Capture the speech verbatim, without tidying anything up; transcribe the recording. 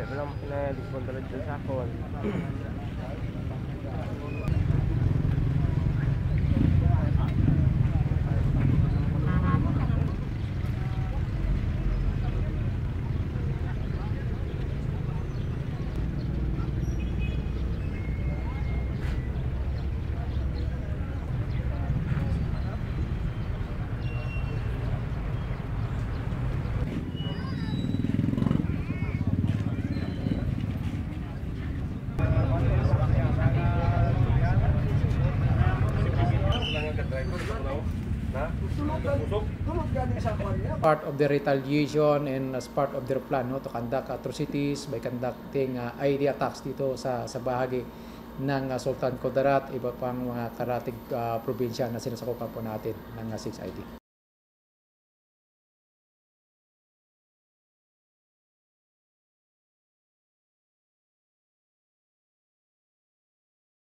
Walang pinadikontrol dyan sa akon. Part of the retaliation and as part of their plan, no, to conduct atrocities by conducting uh, I D attacks dito sa sa bahagi ng uh, Sultan Kudarat, iba pang mga karatig uh, probinsya na sinasakupan po natin ng uh, six I D.